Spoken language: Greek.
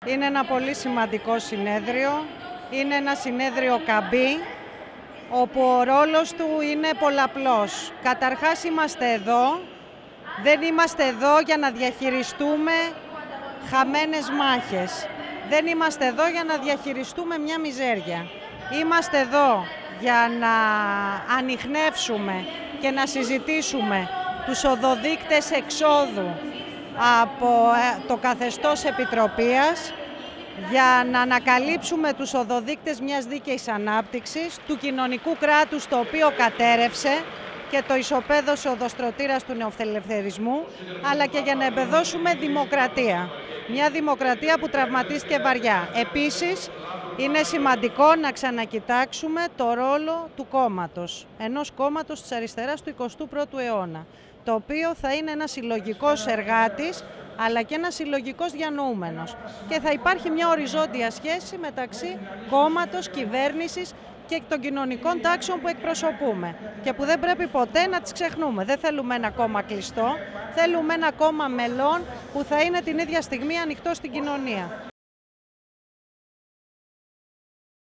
Είναι ένα πολύ σημαντικό συνέδριο. Είναι ένα συνέδριο καμπή, όπου ο ρόλος του είναι πολλαπλός. Καταρχάς είμαστε εδώ, δεν είμαστε εδώ για να διαχειριστούμε χαμένες μάχες. Δεν είμαστε εδώ για να διαχειριστούμε μια μιζέρια. Είμαστε εδώ για να ανιχνεύσουμε και να συζητήσουμε τους οδοδείκτες εξόδου από το καθεστώς επιτροπίας, για να ανακαλύψουμε τους οδοδείκτες μιας δίκαιης ανάπτυξης, του κοινωνικού κράτους το οποίο κατέρευσε και το ισοπαίδωσε ο δοστρωτήρας του νεοφιλελευθερισμού, αλλά και για να εμπεδώσουμε δημοκρατία. Μια δημοκρατία που τραυματίστηκε βαριά. Επίσης, είναι σημαντικό να ξανακοιτάξουμε το ρόλο του κόμματος, ενός κόμματος της αριστεράς του 21ου αιώνα, το οποίο θα είναι ένας συλλογικός εργάτης, αλλά και ένας συλλογικός διανοούμενος. Και θα υπάρχει μια οριζόντια σχέση μεταξύ κόμματος, κυβέρνησης και των κοινωνικών τάξεων που εκπροσωπούμε και που δεν πρέπει ποτέ να τις ξεχνούμε. Δεν θέλουμε ένα κόμμα κλειστό, θέλουμε ένα κόμμα μελών που θα είναι την ίδια στιγμή ανοιχτό στην κοινωνία.